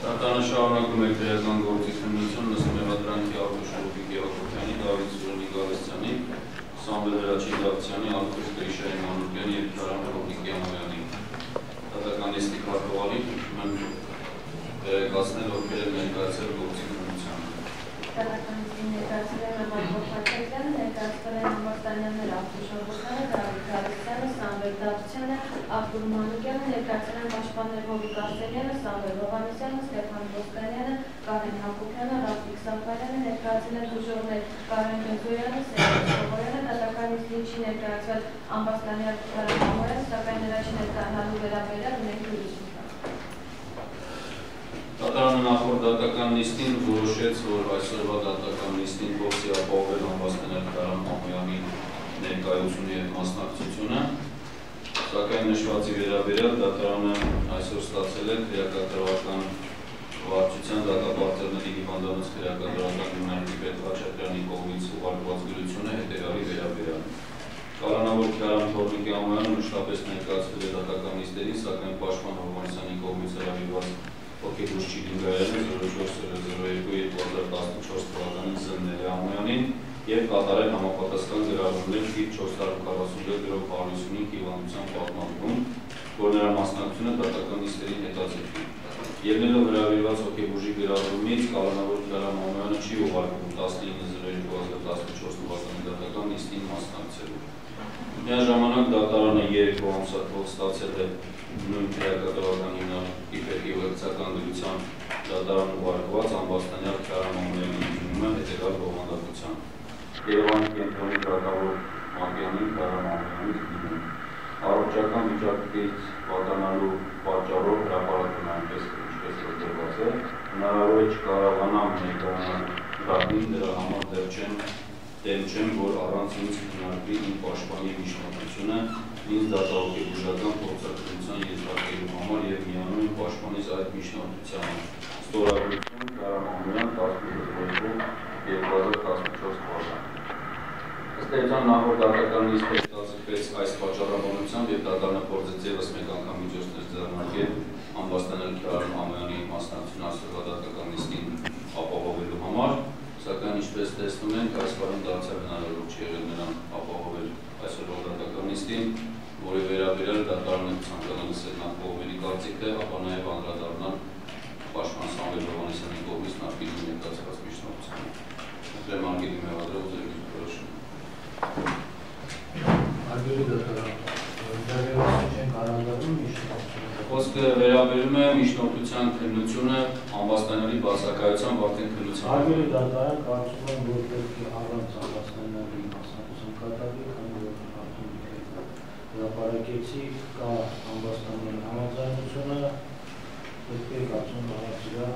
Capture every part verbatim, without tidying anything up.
Դատարանը շարունակում է քրեական գործի քննություն Նստեմադրանքի Արտուշ Գևորգյանի, Դավիթ Սուրենի Գալստյանի, Սամվել Հրաչի Ալքուշ Գրիշայի Մանուկյանի և Քարամ Հոբիկյանյանի դատականիստի քարտուղարի մեն վերակացնել ովքեր են ներկայացել գործի քննությանը։ Դատականիստի ներկայացրել են Մարգոտ Խաչատրյանը, ներկայացրել են Համաստանյաններ Ալքուշ Հոբիկյանը, Դավիթ Գալստյանը, Սամվել Դավթյանը, Արտուր Մանուկյանը, ներկայացրել են պաշտպաններ Հովիկ Արսենյանը, Սամվել Հովհաննիսյանը, Ստեփան Ոսկանյանը, Կարեն Հակոբյանը, Ռաֆիկ Սաֆարյանը, ներկայացրել են դժողներ Կարեն Գեզոյանը, Սերժ Սովորյանը, դատականիստին չի ներկայացվել Ամբաստանյան Քարամ Համոյանը, սակայն նրա չի ներկայանալու վերաբերյալ ունենք ուրիշ Դատարանը նախորդ դատական նիստին որոշեց, որ այսօրվա դատական նիստին փոխի ապահովել Ամբաստանյան Քարամ Համոյանի ներկայությունը և մասնակցությունը, սակայն նշվածի վերաբերյալ դատարանը այսօր ստացել է քրեակատարողական վարչության դատապարտերների հիվանդանոց քրեակատարողական հիմնարկի պետ Խաչատրյանի կողմից ուղարկված գրությունը հետևյալի վերաբերյալ։ Կալանավոր Քարամ Հոբիկյանյանը մշտապես ներկայացվել է դատական նիստերին, սակայն պաշտպան Հովհաննիսյանի կողմից հրավիրված հոգեբուժ Չիլինգայանը զորո չորս զրո երկու երկու հազար տասնչորս թվականին զննել է Ամոյանին և կատարել համապատասխան գրառումներ թիվ չորս հարյուր քառասունյոթ գրով հարյուրհինգ հիվանդության պատմածում, որ նրա մասնակցությունը դատական նիստերին հետաձգվի։ Ելնելով հրավիրված հոգեբուժի գրառումից Կալանավոր Քարամ Ամոյանը չի ուղարկվում տասնինը զրո երկու հազար տասնչորս թվականի դատական նիստին մասնակցելու։ Միաժամանակ դատարանը երեկո ամսաթվով ստացել է նույն քրեակատարողական հիմնարկի պետի ուղեկցական դրությամբ դատարան ուղարկված Ամբաստանյան Քարամ Ամոյանի ընդունումը հետևյալ բովանդակությամբ։ Երևանի կենտրոնի դատավոր Մակյանին Քարամ Ամոյանից դիմում։ Առողջական վիճակից պատանալու պատճառով հրապարակում այնպես ինչպես որ դրված է, հնարավոր է չկարողանամ ներկայանալ դատին, դրա համար դեռ չեմ դեմ չեմ, որ առանց ինձ քննարկվի իմ պաշտպանի միջնորդությունը, ինձ դատահոգեբուժական փորձարկության եզրակերում համար և միանում եմ պաշտպանից այդ միջնորդությանը։ Ստորագրություն Քարամ Ամոյան տասնութ երկու հազար տասնչորս թվական։ Ըստ էության նախորդ դատական նիստը հետաձգվեց այս պատճառաբանությամբ և դատարանը փորձեց ևս մեկ անգամ միջոցներ ձեռնարկել Ամբաստանյան Քարամ Ամոյանի մասնակցությունը այսօրվա դատական նիստին ապահովելու համար, սակայն ինչպես տեսնում ենք, այս բանում դարձյալ հնարավոր չի եղել նրան ապահովել այսօրվա դատական նիստին, որի վերաբերյալ դատարանը ցանկանա լսել նախ կողմերի կարծիքը, ապա նաև անդրադառնալ պաշտպան Սամվել Հովհաննիսյանի կողմից նախկինում ներկայացված միջնորդությանը։ Ըստ արգելի մեղադրող ձեր որոշում։ Արգելի դատարան, վերաբերյալ չենք արանդատում միջնորդությունը։ Խոսքը վերաբերում է միջնորդության քննությունը Ամբաստանյանի բացակայությամբ արդեն քննության։ Արգելի դատարան, կարծում եմ, որ պետք է առանց Ամբաստանյանի մասնակցություն կատարվի, քանի որ հրապարակեցի կա Ամբաստանյանի համաձայնությունը, պետք է կարծում առանց իրա։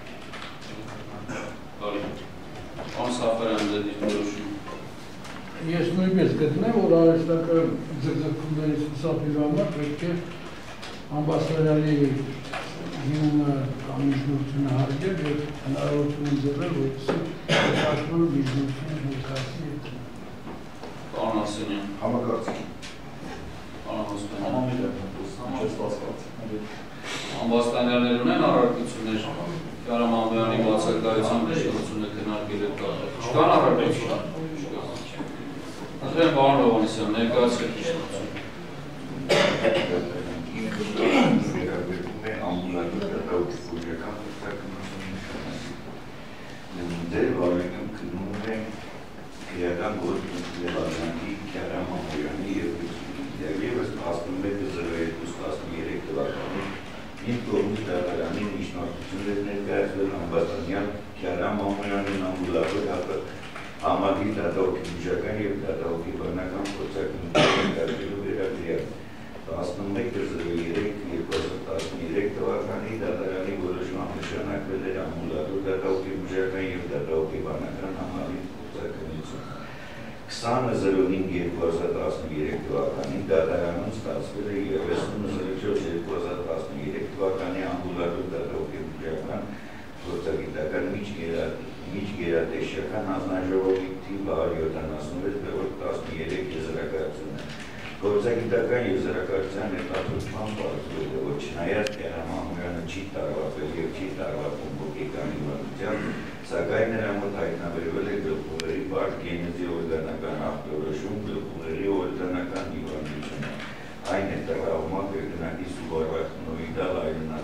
Բարի։ Պարոն Սաֆարյան, ձեր որոշում։ Ես նույնպես գտնեմ, որ արհեստական ձգձգումներից խուսափելու համար պետք է Ամբաստանյանի հիմունը կամ միջնորդությունը հարգել և հնարավորություն ընձեռել, որպեսզի պաշտպանը միջնորդությունը ներկայացնի հետ։ Պարոն Արսենյան։ Համակարգի։ Պարոն Հոսպանյան։ Համամիտ է։ Ամբաստանյաններ ունեն առարկություններ Քարամ Ամոյանի բացակայությամբ միջնորդությունը քննարկելու կապ։ Չկան առարկություններ։ Ըստ պարոն Հովհաննիսյան, ներկայացրեք միջնորդությունը։ Վերաբերում է ամբուլատոր դատահոգեբուժական փորձարկումների դեր վարույթում քննում է քրեական գործ Լևադյանքի Քարամ Ամոյանի և ևս տասնմեկ զրո երկու տասներեք թվականին իմ կողմից դատարանի միջնորդություններ ներկայացվել Ամբաստանյան Քարամ Ամոյանին ամբուլատոր համալիր դատահոգեբուժական և դատահոգեբանական փորձարկումների ներկայացվելու վերաբերյալ տասնմեկ զրո երեք երկու հազար տասներեք թվականի դատարանի որոշմամբ նշանակվել էր ամբուլատոր դատահոգեբուժական և դատահոգեբանական համալիր փորձարկումություն։ քսանը զրո հինգ երկու հազար տասներեք թվականին դատարանում ստացվել է երեսուն զրո չորս երկու հազար տասներեք թվականի ամբուլատոր դատահոգեբուժական փորձագիտական միջգերատեսչական հանձնաժողովի թիվ հարյուր յոթանասունվեց բևեռ տասներեք եզրակացությունը։ Գործագիտական եզրակացության հետազոտման պարզվել է, որ չնայած Քարամ Ամոյանը չի տարվացել և չի տարված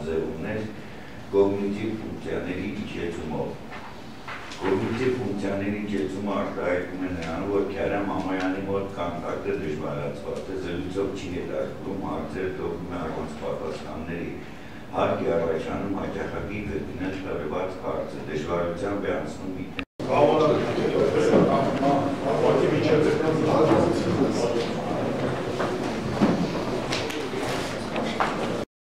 ձևումներ կոգնիտիվ ֆունկցիաների իջեցումով։ Կոգնիտիվ ֆունկցիաների իջեցումը արտահայտում է նրան, որ Քյարամ Մամայանի մոտ կոնտակտը դժվարացված է, զրույցով չի հետաքրքրում, հարցերը թողնում է առանց պատասխանների, հարկ է առաջանում հաճախակի գտնել տվյալված հարցը, դժվարությամբ է անցնում